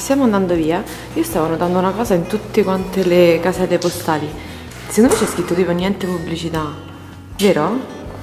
stiamo andando via, io stavo notando una cosa in tutte quante le casette postali. Secondo me c'è scritto tipo niente pubblicità, vero?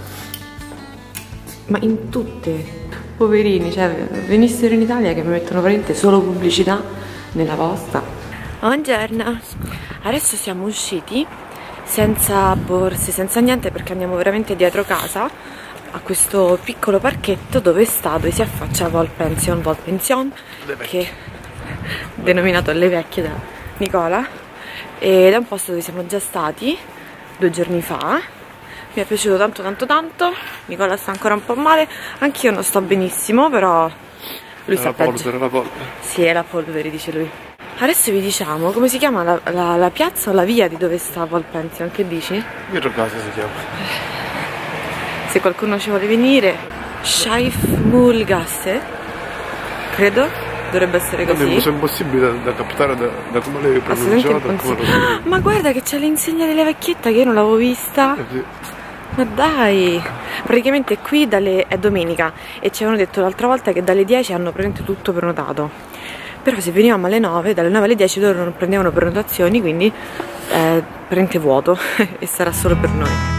Ma in tutte. Poverini, cioè venissero in Italia che mi mettono veramente solo pubblicità nella posta. Buongiorno. Adesso siamo usciti senza borse, senza niente, perché andiamo veramente dietro casa a questo piccolo parchetto dove si affaccia Volpension, che è denominato Le Vecchie da Nicola, ed è un posto dove siamo già stati 2 giorni fa. Mi è piaciuto tanto. Nicola sta ancora un po' male, anch'io non sto benissimo, però lui sta peggio. La polvere. Sì, è la polvere, dice lui. Adesso vi diciamo come si chiama la piazza o la via di dove sta Volpension, che dici? Via Casa si chiama. Se qualcuno ci vuole venire, Schaifmühlgasse, credo, dovrebbe essere così. È impossibile da captare da come l'hai pronunciato. Ma guarda che c'è l'insegna delle vecchietta che io non l'avevo vista. Sì. Ma dai! Praticamente qui è domenica e ci avevano detto l'altra volta che dalle 10 hanno praticamente tutto prenotato. Però se venivamo alle 9, dalle 9 alle 10 loro non prendevano prenotazioni, quindi praticamente vuoto e sarà solo per noi.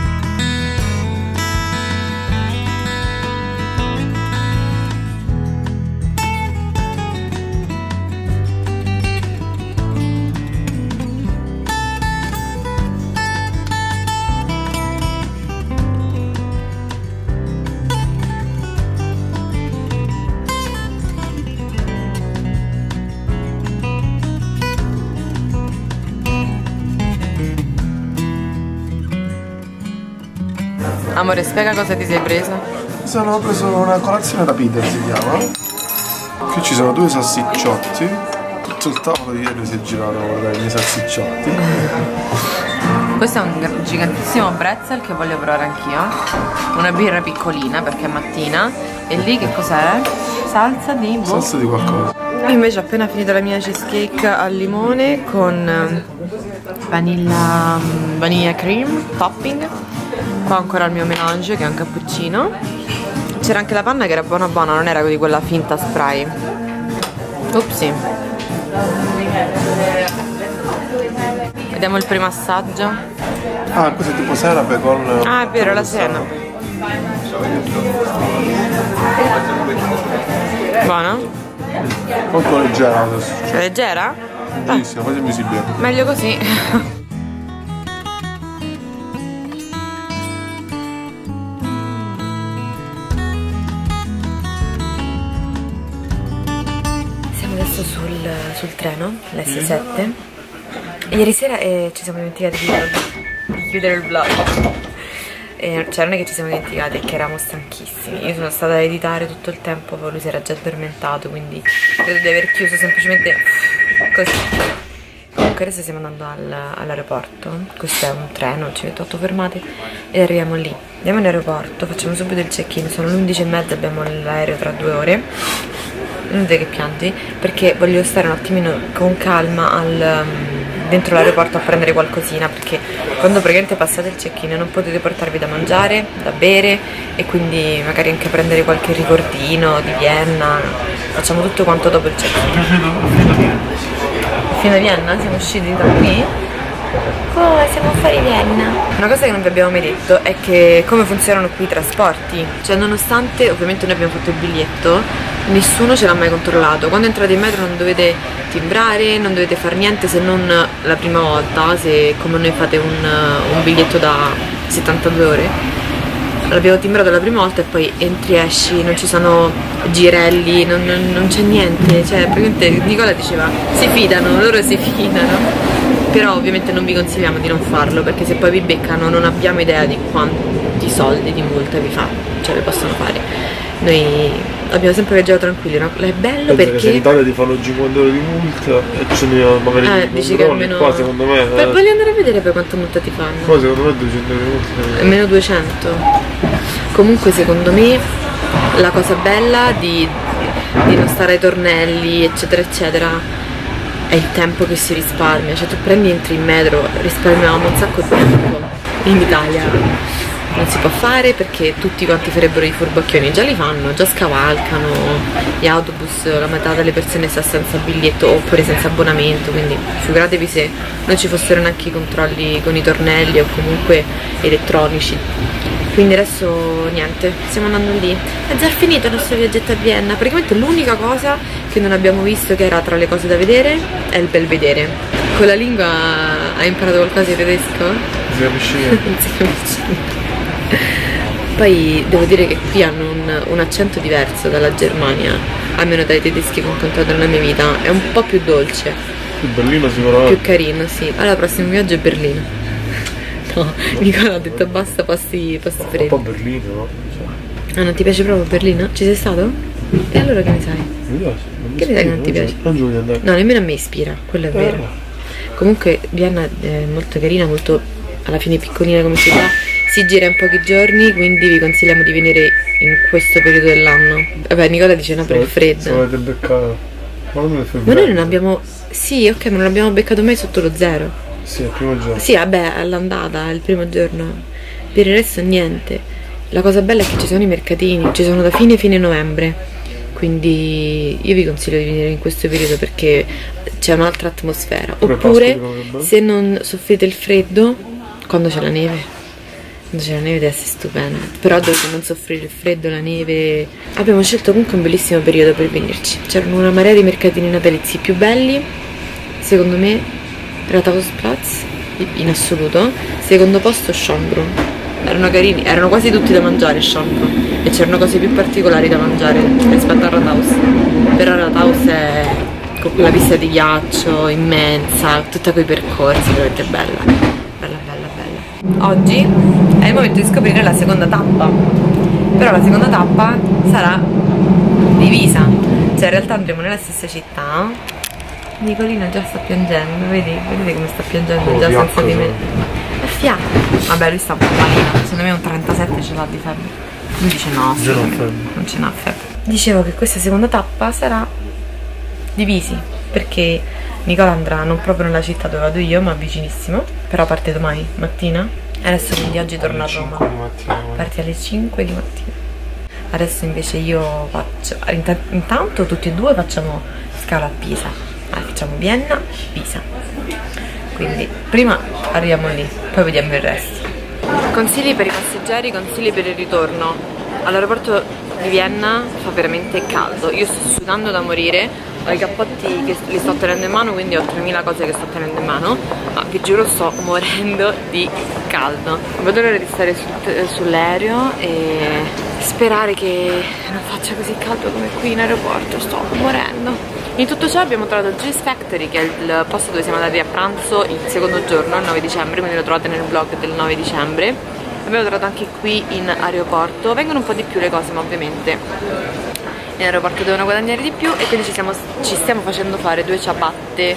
Amore, spiega cosa ti sei preso. Ho preso una colazione da Peter, si chiama. Qui ci sono 2 salsicciotti. Tutto il tavolo di ieri si è girato a guardare i miei salsicciotti. Questo è un gigantissimo pretzel che voglio provare anch'io. Una birra piccolina perché è mattina. E lì che cos'è? Salsa di qualcosa. Io invece ho appena finito la mia cheesecake al limone con vanilla cream topping. Qua ancora il mio melange che è un cappuccino. C'era anche la panna che era buona, non era di quella finta spray. Upsi. Vediamo il primo assaggio. Ah, questo è tipo senape con... Ah, è vero, la senape. Buona? Molto leggera adesso. È leggera? Bellissima, quasi invisibile. Meglio così. Sul treno, l'S7. E ieri sera ci siamo dimenticati di chiudere il vlog. Cioè non è che ci siamo dimenticati, è che eravamo stanchissimi. Io sono stata a editare tutto il tempo, poi lui si era già addormentato, quindi credo di aver chiuso semplicemente così. Comunque adesso stiamo andando all'aeroporto. Questo è un treno, ci mette 8 fermate e arriviamo lì. Andiamo in aeroporto, facciamo subito il check-in, sono le 11:30, abbiamo l'aereo tra 2 ore. Non vedete che piangi, perché voglio stare un attimino con calma dentro l'aeroporto a prendere qualcosina, perché quando praticamente passate il check-in non potete portarvi da mangiare, da bere, e quindi magari anche prendere qualche ricordino di Vienna. Facciamo tutto quanto dopo il check-in. Fino a Vienna? Siamo usciti da qui? Oh, siamo fuori Vienna. Una cosa che non vi abbiamo mai detto è che come funzionano qui i trasporti. Cioè, nonostante ovviamente noi abbiamo fatto il biglietto, nessuno ce l'ha mai controllato. Quando entrate in metro non dovete timbrare, non dovete fare niente se non la prima volta, se come noi fate un biglietto da 72 ore. L'abbiamo timbrato la prima volta e poi entri e esci, non ci sono girelli, non c'è niente. Cioè praticamente Nicola diceva loro si fidano. Però ovviamente non vi consigliamo di non farlo, perché se poi vi beccano non abbiamo idea di quanti soldi di multa vi possono fare. Noi abbiamo sempre viaggiato tranquilli, no? È bello perché se in Italia ti fanno 50 euro di multa e ce ne magari dici che almeno... qua secondo me voglio andare a vedere poi quanto multa ti fanno. Qua secondo me 200 euro di multa. Almeno 200. Comunque secondo me la cosa bella di non stare ai tornelli eccetera eccetera è il tempo che si risparmia. Cioè tu entri in metro, risparmiavamo un sacco di tempo. In Italia non si può fare perché tutti quanti farebbero i furbacchioni, già li fanno, già scavalcano gli autobus, la metà delle persone sta senza biglietto oppure senza abbonamento, quindi figuratevi se non ci fossero neanche i controlli con i tornelli o comunque elettronici. Quindi adesso niente, stiamo andando lì. È già finito il nostro viaggetto a Vienna. Praticamente l'unica cosa che non abbiamo visto, che era tra le cose da vedere, è il Belvedere. Con la lingua hai imparato qualcosa in tedesco? Si capisce Non si capisce niente. Poi devo dire che qui hanno un accento diverso dalla Germania, almeno dai tedeschi che ho incontrato nella mia vita. È un po' più dolce. Più Berlino sicuramente. Più carino, sì. Allora, il prossimo viaggio è Berlino. No, Nicola ha detto basta pasti freddi. Un po' Berlino, no? Ah, non ti piace proprio Berlino? Ci sei stato? E allora che ne sai? Mi piace. Che ne sai che non ti piace? Non voglio andare. No, nemmeno a me ispira, quello è vero. Comunque Vienna è molto carina, molto alla fine piccolina come città. Si gira in pochi giorni, quindi vi consigliamo di venire in questo periodo dell'anno. Vabbè, Nicola dice no per il freddo. Se avete beccato. Ma noi non abbiamo... Sì, ok, ma non abbiamo beccato mai sotto lo 0. Sì, il primo giorno. Sì, vabbè, all'andata, il primo giorno. Per il resto niente. La cosa bella è che ci sono i mercatini, ci sono da fine novembre. Quindi io vi consiglio di venire in questo periodo perché c'è un'altra atmosfera. Oppure, se non soffrite il freddo, quando c'è la neve. Quando c'è la neve deve essere stupendo. Però dovete non soffrire il freddo, la neve. Abbiamo scelto comunque un bellissimo periodo per venirci. C'erano una marea di mercatini natalizi più belli, secondo me. Rathausplatz in assoluto, secondo posto Schönbrunn. Erano carini, erano quasi tutti da mangiare Schönbrunn e c'erano cose più particolari da mangiare rispetto a Rathaus. Però Rathaus è con la pista di ghiaccio immensa, tutta quei percorsi, veramente bella. Bella, bella, bella. Oggi è il momento di scoprire la seconda tappa. Però la seconda tappa sarà divisa. Cioè in realtà andremo nella stessa città. Nicolino già sta piangendo, vedete come sta piangendo già senza di me. È fiacco. Vabbè, lui sta un po' malino, secondo me un 37 ce l'ha di febbre. Lui dice no, non ce n'ha febbre. Dicevo che questa seconda tappa sarà divisi, perché Nicola andrà non proprio nella città dove vado io, ma vicinissimo. Però parte domani mattina. E adesso quindi oggi torno a Roma. Parti alle 5 di mattina. Adesso invece io faccio, intanto tutti e due facciamo scala a Pisa. Facciamo Vienna, Pisa. Quindi prima arriviamo lì, poi vediamo il resto. Consigli per i passeggeri, consigli per il ritorno. All'aeroporto di Vienna fa veramente caldo. Io sto sudando da morire, ho i cappotti che li sto tenendo in mano, quindi ho 3000 cose che sto tenendo in mano, ma vi giuro sto morendo di caldo. Non vedo l'ora di stare sull'aereo e sperare che non faccia così caldo come qui in aeroporto, sto morendo. In tutto ciò abbiamo trovato Juice Factory, che è il posto dove siamo andati a pranzo il secondo giorno, il 9 dicembre, quindi lo trovate nel vlog del 9 dicembre. L'abbiamo trovato anche qui in aeroporto, vengono un po' di più le cose, ma ovviamente in aeroporto devono guadagnare di più, e quindi ci stiamo facendo fare 2 ciabatte,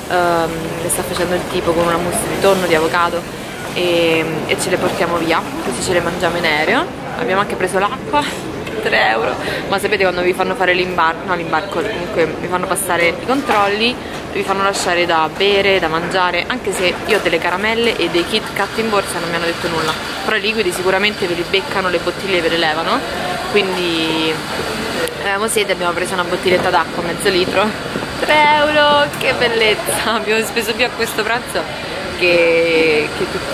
le sta facendo il tipo con una mousse di tonno, di avocado, e ce le portiamo via, così ce le mangiamo in aereo. Abbiamo anche preso l'acqua, 3 euro, ma sapete quando vi fanno fare l'imbarco, no l'imbarco, comunque vi fanno passare i controlli, vi fanno lasciare da bere, da mangiare, anche se io ho delle caramelle e dei Kit Kat in borsa, non mi hanno detto nulla, però i liquidi sicuramente ve li beccano, le bottiglie ve le levano, quindi avevamo sete, abbiamo preso una bottiglietta d'acqua, mezzo litro, 3 euro, che bellezza, abbiamo speso più a questo pranzo che tutti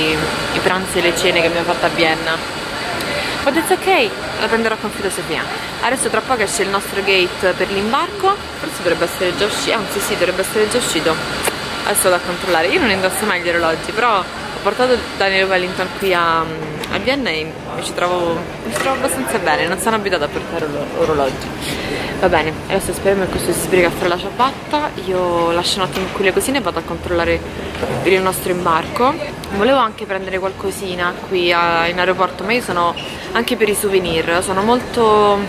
i pranzi e le cene che abbiamo fatto a Vienna. Ho detto ok, la prenderò con filosofia. Adesso tra poco esce il nostro gate per l'imbarco, forse dovrebbe essere già uscito, anzi sì, dovrebbe essere già uscito. Adesso vado a controllare, io non indosso mai gli orologi, però ho portato Daniel Wellington qui a Vienna e mi ci trovo abbastanza bene, non sono abituata a portare orologi. Va bene, adesso speriamo che questo si sbriga a fare la ciabatta. Io lascio un attimo qui le cosine e vado a controllare per il nostro imbarco. Volevo anche prendere qualcosina qui in aeroporto, ma io sono anche per i souvenir, sono molto,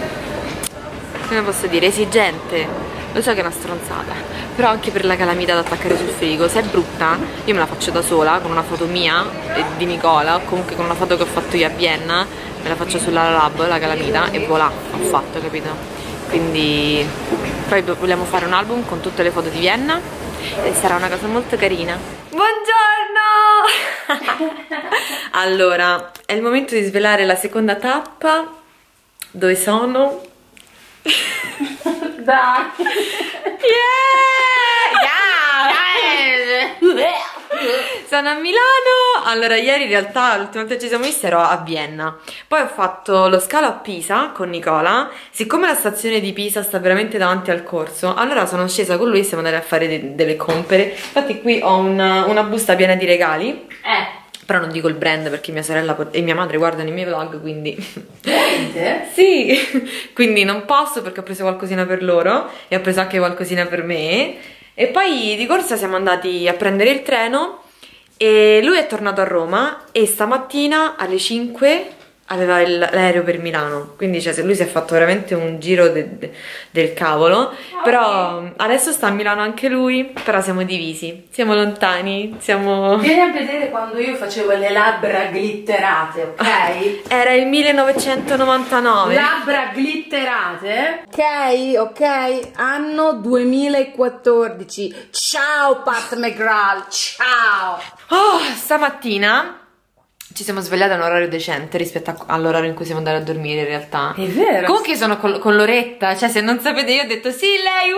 come posso dire, esigente. Lo so che è una stronzata, però anche per la calamita da attaccare sul frigo, se è brutta io me la faccio da sola con una foto mia e di Nicola, o comunque con una foto che ho fatto io a Vienna, me la faccio sulla lab, la calamita, e voilà, ho fatto, capito? Quindi poi vogliamo fare un album con tutte le foto di Vienna e sarà una cosa molto carina. Buongiorno! Allora, è il momento di svelare la seconda tappa. Dove sono? Dai! Sono a Milano. Allora, ieri in realtà l'ultima volta che ci siamo visti ero a Vienna. Poi ho fatto lo scalo a Pisa con Nicola. Siccome la stazione di Pisa sta veramente davanti al corso, allora sono scesa con lui e siamo andati a fare delle compere. Infatti qui ho una busta piena di regali. Però non dico il brand perché mia sorella e mia madre guardano i miei vlog, quindi... Veramente? Sì, quindi non posso perché ho preso qualcosina per loro e ho preso anche qualcosina per me. E poi di corsa siamo andati a prendere il treno e lui è tornato a Roma e stamattina alle 5 aveva l'aereo per Milano, quindi cioè, lui si è fatto veramente un giro del cavolo. Però adesso sta a Milano anche lui, però siamo divisi, siamo lontani, siamo... Vieni a vedere quando io facevo le labbra glitterate, ok? Era il 1999. Labbra glitterate, ok, anno 2014. Ciao Pat McGrath, ciao! Oh, stamattina ci siamo svegliati a un orario decente rispetto all'orario in cui siamo andati a dormire in realtà. È vero. Comunque sono con Loretta, cioè se non sapete io ho detto sì lei,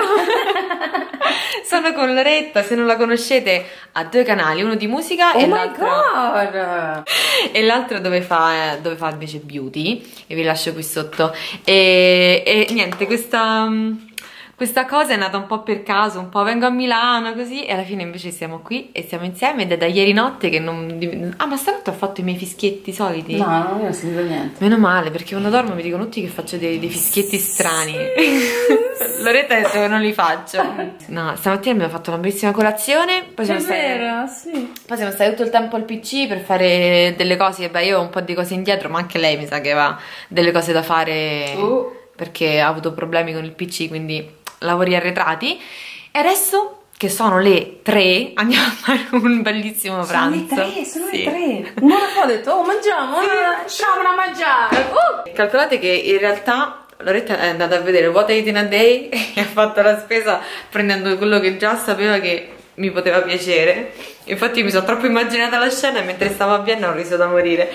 sono con Loretta, se non la conoscete ha 2 canali, uno di musica Oh e my god! e l'altro dove fa invece beauty, e vi lascio qui sotto. E niente, questa cosa è nata un po' per caso, un po' vengo a Milano così e alla fine invece siamo qui e siamo insieme ed è da ieri notte che non... Ah, ma stanotte ho fatto i miei fischietti soliti? No, non ho sentito niente. Meno male, perché quando dormo mi dicono tutti che faccio dei fischietti strani. Loretta ha detto che non li faccio. No, stamattina abbiamo fatto una bellissima colazione, poi siamo stati tutto il tempo al PC per fare delle cose, e beh io ho un po' di cose indietro, ma anche lei mi sa che aveva delle cose da fare perché ha avuto problemi con il PC, quindi lavori arretrati. E adesso che sono le 3 andiamo a fare un bellissimo pranzo. Sono le 3. Non ho detto, oh mangiamo, ciao da mangiare. Calcolate che in realtà Loretta è andata a vedere What I Eat in a Day e ha fatto la spesa prendendo quello che già sapeva che mi poteva piacere. Infatti mi sono troppo immaginata la scena e mentre stavo a Vienna ho riso da morire.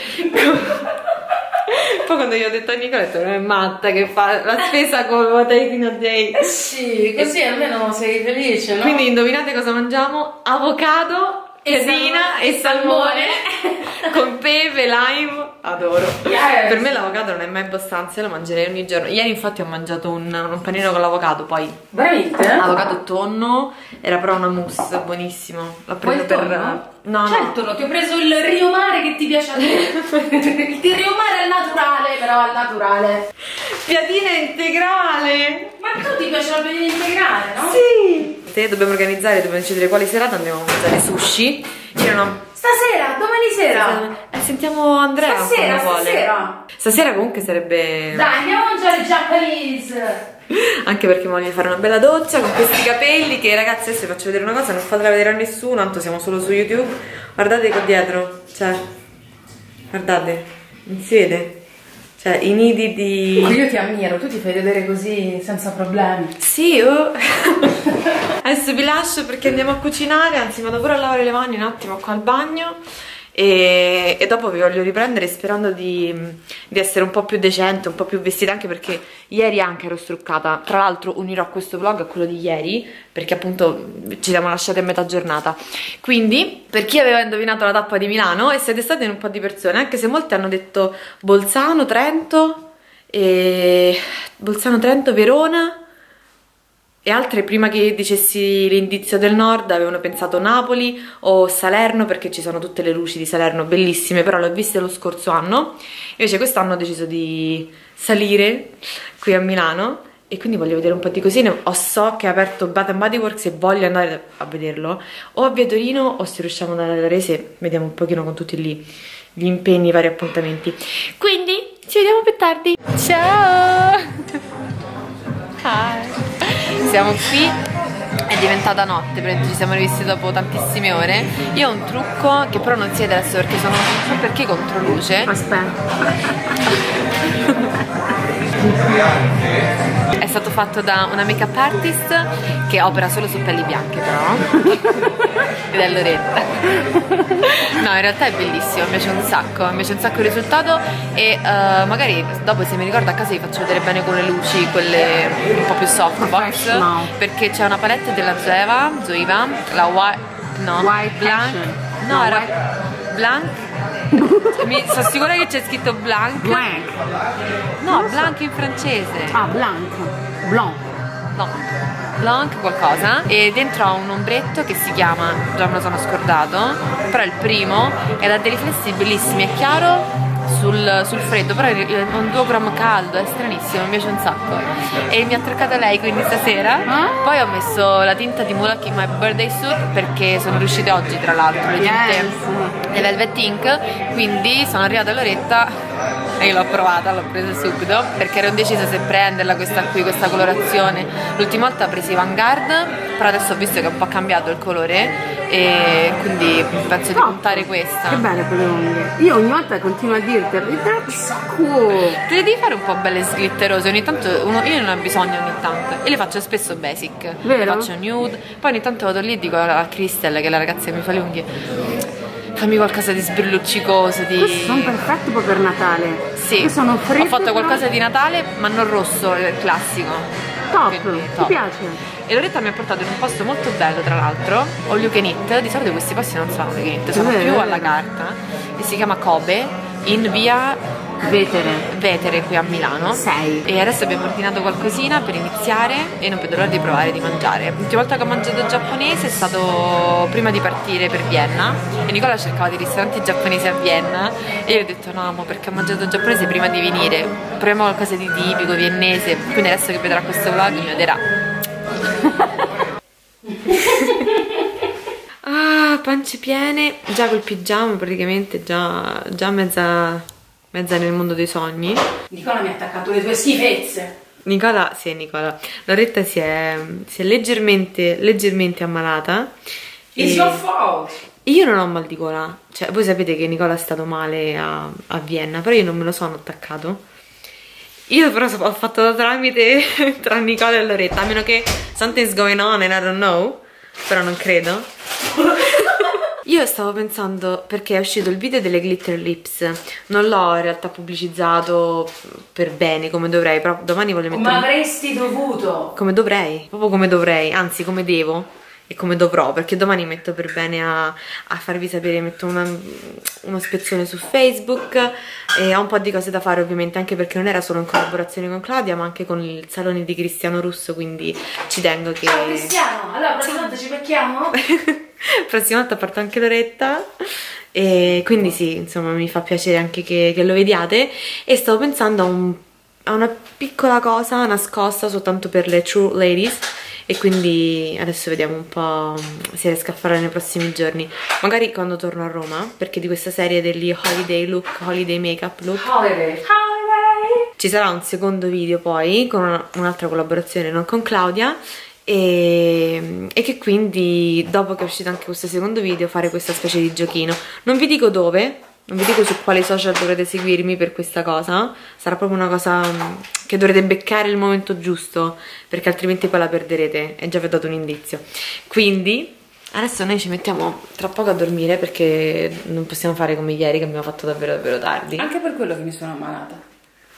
Poi quando io ho detto a Nicola, ho detto è matta che fa la spesa con What I Eat in a Day. Sì, così almeno sei felice, no? Quindi indovinate cosa mangiamo? Avocado, piadina e salmone con pepe, lime. Adoro. Yes. Per me l'avocado non è mai abbastanza, lo mangerei ogni giorno. Ieri infatti ho mangiato un panino con l'avocado, poi veramente? avocado e tonno, era però una mousse, buonissimo. L'ho preso per... No, certo, no. Ti ho preso il Rio Mare che ti piace a te. Il Rio Mare è naturale, però è naturale. Piadina integrale. Ma tu ti piace la piadina integrale, no? Sì. Se dobbiamo organizzare, dobbiamo decidere quale serata andiamo a mangiare sushi. Stasera, domani sera. Sentiamo Andrea. Stasera. Stasera comunque sarebbe... Dai, andiamo a mangiare Japanese. Anche perché voglio fare una bella doccia con questi capelli che ragazzi adesso vi faccio vedere una cosa, non fatela vedere a nessuno, tanto siamo solo su YouTube. Guardate qua dietro, cioè, guardate, non si vede? Cioè, i nidi di... Io ti ammiro, tu ti fai vedere così senza problemi. Sì, adesso vi lascio perché andiamo a cucinare, anzi vado pure a lavare le mani un attimo qua al bagno. E dopo vi voglio riprendere sperando di essere un po' più decente, un po' più vestita, anche perché ieri anche ero struccata. Tra l'altro unirò questo vlog a quello di ieri perché appunto ci siamo lasciati a metà giornata. Quindi per chi aveva indovinato la tappa di Milano, e siete state un po' di persone, anche se molti hanno detto Bolzano, Trento, Verona, e altre prima che dicessi l'indizio del nord avevano pensato Napoli o Salerno, perché ci sono tutte le luci di Salerno bellissime, però le ho viste lo scorso anno. Invece quest'anno ho deciso di salire qui a Milano e quindi voglio vedere un po' di cosine. So che è aperto Bath & Body Works e voglio andare a vederlo, o a Via Torino o se riusciamo ad andare ad Arese, vediamo un pochino con tutti gli impegni, i vari appuntamenti. Quindi ci vediamo più tardi, ciao. Hi. Siamo qui, è diventata notte, ci siamo rivisti dopo tantissime ore. Io ho un trucco che però non si vede adesso perché sono non so perché controluce. Aspetta. È stato fatto da una make-up artist che opera solo su pelli bianche però. ed è Loretta. No, in realtà è bellissimo, mi piace un sacco il risultato e magari dopo, se mi ricordo, a casa vi faccio vedere bene con le luci, quelle un po' più softbox, perché c'è una palette della Zoeva, la White Blanc, no, era Blanc. Sono sicura che c'è scritto Blanc. No, Blanc in francese. Ah, Blanc. No, Blanc qualcosa. E dentro ha un ombretto che si chiama, già me lo sono scordato, però è il primo ed ha dei riflessi bellissimi, è chiaro sul freddo, però è un duochrome caldo, è stranissimo, mi piace un sacco. E mi ha truccato lei quindi stasera. Poi ho messo la tinta di Mulak in My Birthday Suit perché sono riuscite oggi, tra l'altro, le tinte di Velvet Ink, quindi sono arrivata a Loretta e io l'ho provata, l'ho presa subito perché ero indecisa se prenderla questa colorazione. L'ultima volta ho preso i Vanguard, però adesso ho visto che è un po' cambiato il colore e quindi penso di puntare questa. Che belle quelle unghie. Io ogni volta continuo a dirti cool. Te le devi fare un po' belle sglitterose, ogni tanto io non ho bisogno ogni tanto, e le faccio spesso basic. Vero? Le faccio nude, poi ogni tanto vado lì e dico a Crystal, che è la ragazza che mi fa le unghie, fammi qualcosa di sbrilluccicoso, di... Questi sono perfetti poi per Natale. Sì, sono ho fatto qualcosa di Natale ma non rosso, il classico. Top, Quindi, mi piace. E Loretta mi ha portato in un posto molto bello, tra l'altro, All You Can Eat. Di solito questi posti non sono All You Can Eat, sono più alla carta, e si chiama Kobe, in via Vetere qui a Milano. 6. E adesso abbiamo ordinato qualcosina per iniziare e non vedo l'ora di provare, di mangiare. L'ultima volta che ho mangiato giapponese è stato prima di partire per Vienna, e Nicola cercava dei ristoranti giapponesi a Vienna e io ho detto no, ma perché ho mangiato giapponese prima di venire, proviamo qualcosa di tipico viennese, quindi adesso che vedrà questo vlog mi odierà. Ah, pance piene, già col pigiama praticamente, già mezza nel mondo dei sogni. Nicola mi ha attaccato le tue schifezze. Nicola. Loretta si è leggermente ammalata. It's your fault. Io non ho mal di gola. Cioè, voi sapete che Nicola è stato male a Vienna, però io non me lo sono attaccato. Io però ho fatto da tramite tra Nicola e Loretta, a meno che something's going on and I don't know, però non credo. Io stavo pensando, perché è uscito il video delle glitter lips, non l'ho in realtà pubblicizzato per bene come dovrei, però domani voglio mettere... Come avresti dovuto? Come dovrei, proprio come dovrei, anzi come devo e come dovrò, perché domani metto per bene a farvi sapere, metto uno spezzone su Facebook e ho un po' di cose da fare ovviamente, anche perché non era solo in collaborazione con Claudia ma anche con il salone di Cristiano Russo, quindi ci tengo che... Ciao Cristiano, allora prossima volta ci becchiamo? Prossima volta porto anche Loretta e quindi sì, insomma mi fa piacere anche che lo vediate, e stavo pensando a una piccola cosa nascosta soltanto per le true ladies, e quindi adesso vediamo un po' se riesco a farlo nei prossimi giorni, magari quando torno a Roma, perché di questa serie degli holiday makeup look ci sarà un secondo video poi con un'altra collaborazione, non con Claudia, e che quindi dopo che è uscito anche questo secondo video fare questa specie di giochino. Non vi dico dove, non vi dico su quali social dovrete seguirmi per questa cosa, sarà proprio una cosa che dovrete beccare il momento giusto, perché altrimenti poi la perderete, e già vi ho dato un indizio. Quindi adesso noi ci mettiamo tra poco a dormire, perché non possiamo fare come ieri che abbiamo fatto davvero tardi. Anche per quello che mi sono ammalata.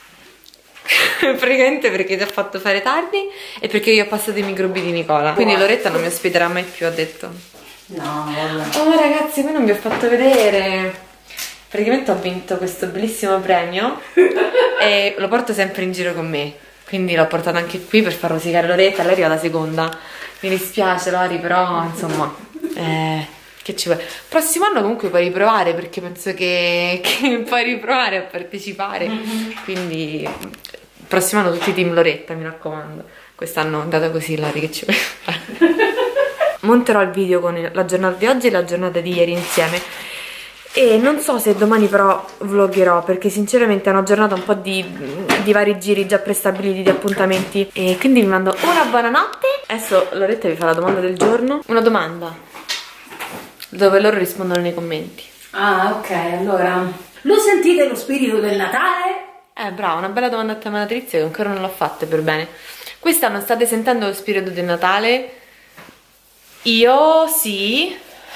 Praticamente perché ti ha fatto fare tardi e perché io ho passato i microbi di Nicola. Quindi Loretta non mi ospiterà mai più, ha detto. No, vabbè. Oh ragazzi, poi non vi ho fatto vedere. Praticamente ho vinto questo bellissimo premio e lo porto sempre in giro con me. Quindi l'ho portato anche qui per far rosicare Loretta. Lei arriva la seconda. Mi dispiace Lori, però insomma che ci vuole. Prossimo anno comunque puoi riprovare, perché penso che puoi riprovare a partecipare. Quindi prossimo anno tutti team Loretta, mi raccomando. Quest'anno è andata così, Lori, che ci vuoi fare? Monterò il video con la giornata di oggi e la giornata di ieri insieme, e non so se domani però vloggerò, perché sinceramente è una giornata un po' di vari giri già prestabiliti, di appuntamenti, e quindi vi mando una buonanotte. Adesso Loretta vi fa la domanda del giorno, una domanda dove loro rispondono nei commenti. Ah, ok, allora, lo sentite lo spirito del Natale? Brava, una bella domanda a tema natalizio che ancora non l'ho fatta per bene. Quest'anno state sentendo lo spirito del Natale? Io sì,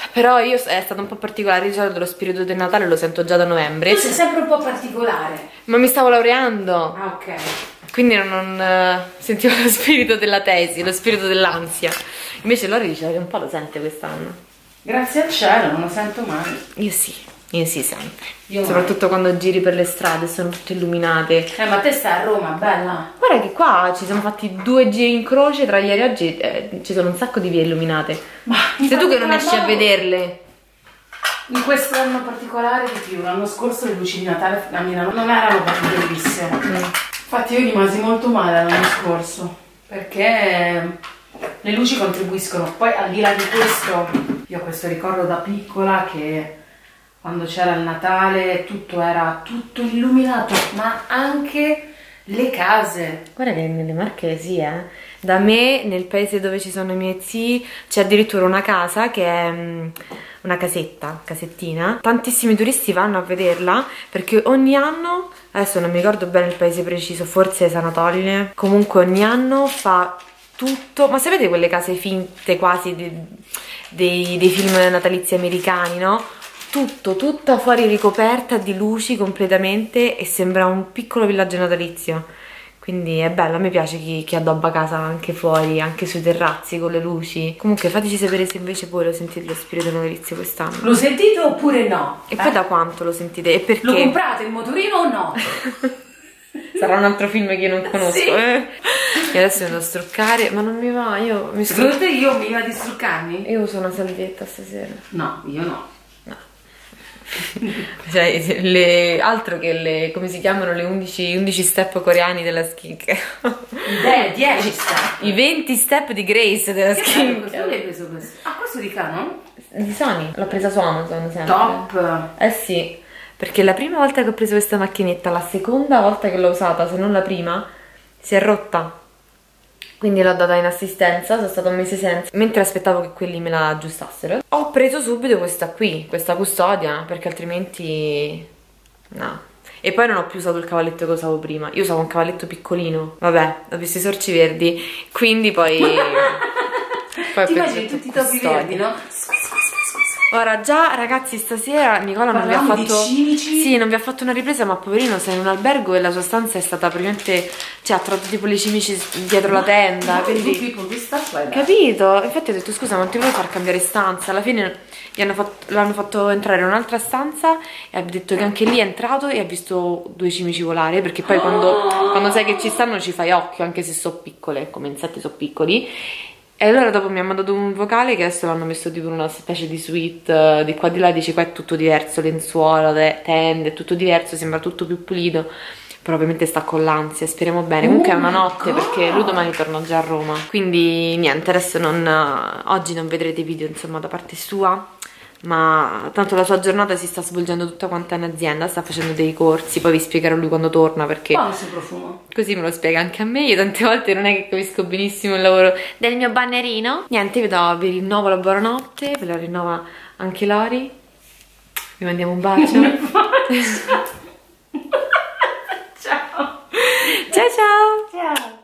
Però io è stato un po' particolare, di solito lo spirito del Natale lo sento già da novembre. Tu sei sempre un po' particolare. Ma mi stavo laureando. Ah, ok. Quindi non sentivo lo spirito della tesi, lo spirito dell'ansia. Invece Lori dice che un po' lo sente quest'anno. Grazie al cielo, non lo sento mai. Io sì sempre. Io soprattutto quando giri per le strade, sono tutte illuminate. Ma te stai a Roma, bella. Guarda che qua ci siamo fatti 2 giri in croce tra ieri e oggi, ci sono un sacco di vie illuminate. Ma sei tu che non esci a vederle. In questo anno particolare di più, l'anno scorso le luci di Natale a Milano non erano proprio bellissime. Infatti io rimasi molto male l'anno scorso, perché le luci contribuiscono. Poi al di là di questo, io ho questo ricordo da piccola che quando c'era il Natale tutto era tutto illuminato, ma anche le case. Guarda che nelle Marche sì, Da me, nel paese dove ci sono i miei zii, c'è addirittura una casa che è una casettina. Tantissimi turisti vanno a vederla perché ogni anno, adesso non mi ricordo bene il paese preciso, forse Sanatoline, comunque ogni anno fa tutto. Ma sapete quelle case finte quasi dei film natalizi americani, no? Tutta fuori ricoperta di luci completamente e sembra un piccolo villaggio natalizio. Quindi è bello, a me piace chi addobba casa anche fuori, anche sui terrazzi con le luci. Comunque fateci sapere se invece voi lo sentite lo spirito natalizio quest'anno. Lo sentite oppure no? E poi da quanto lo sentite? E perché? Lo comprate il motorino o no? Sarà un altro film che io non conosco, Sì. E adesso devo struccare, ma non mi va, Secondo te io mi va di struccarmi? Io uso una salvietta stasera. No, io no. Cioè, altro che le, come si chiamano, le 11 step coreani della skincare. 10 step. I 20 step di Grace della Dove skincare. l'hai preso questo? Ah, questo di Canon? Di Sony, l'ho presa su Amazon sempre. Top. Sì, perché la prima volta che ho preso questa macchinetta, la seconda volta che l'ho usata, se non la prima, si è rotta. Quindi l'ho data in assistenza, sono stata un mese senza. Mentre aspettavo che quelli me la aggiustassero, ho preso subito questa qui, questa custodia, perché altrimenti no. E poi non ho più usato il cavalletto che usavo prima. Io usavo un cavalletto piccolino. Vabbè, ho visto i sorci verdi, quindi poi Ti immagini tutti i topi verdi, no? Ora già ragazzi stasera Nicola non vi ha fatto, cimici. sì, non vi ha fatto una ripresa, ma poverino sei in un albergo e la sua stanza è stata praticamente, cioè ha trovato tipo le cimici dietro la tenda, quindi capito? Infatti ho detto scusa, non ti volevo far cambiare stanza. Alla fine l'hanno fatto entrare in un'altra stanza e ha detto che anche lì è entrato e ha visto 2 cimici volare, perché poi quando sai che ci stanno ci fai occhio, anche se sono piccole, come insetti sono piccoli. E allora dopo mi ha mandato un vocale che adesso l'hanno messo tipo in una specie di suite di qua di là, dice qua è tutto diverso, lenzuola, tende, è tutto diverso, sembra tutto più pulito, però ovviamente sta con l'ansia, speriamo bene. Comunque è una notte perché lui domani torna già a Roma, quindi niente, adesso oggi non vedrete video insomma da parte sua, ma tanto la sua giornata si sta svolgendo tutta quanta in azienda, sta facendo dei corsi, poi vi spiegherò lui quando torna, perché questo profumo così me lo spiega anche a me. Io tante volte non è che capisco benissimo il lavoro del mio bannerino. Niente, vi rinnovo la buonanotte, ve la rinnova anche Lori, vi mandiamo un bacio. Ciao. Ciao ciao. Ciao.